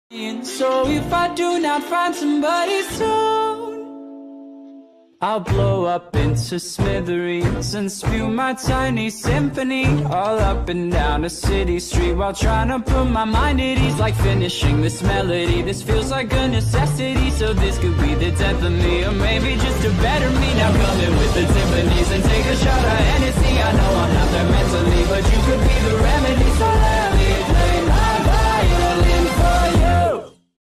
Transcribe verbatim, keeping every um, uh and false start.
So if I do not find somebody soon, I'll blow up into smithereens and spew my tiny symphony all up and down a city street, while trying to put my mind at ease, like finishing this melody. This feels like a necessity, so this could be the death of me, or maybe just a better me. Now come in with the timpanis and take a shot at